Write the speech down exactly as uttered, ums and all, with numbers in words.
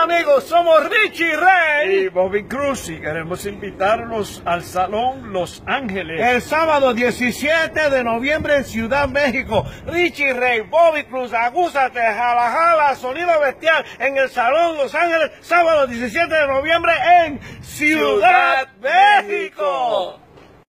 Hola amigos, somos Richie Ray y Bobby Cruz y queremos invitarlos al Salón Los Ángeles el sábado diecisiete de noviembre en Ciudad México. Richie Ray, Bobby Cruz, Agúzate, Jala Jala, Sonido Bestial en el Salón Los Ángeles, sábado diecisiete de noviembre en Ciudad, Ciudad México. México.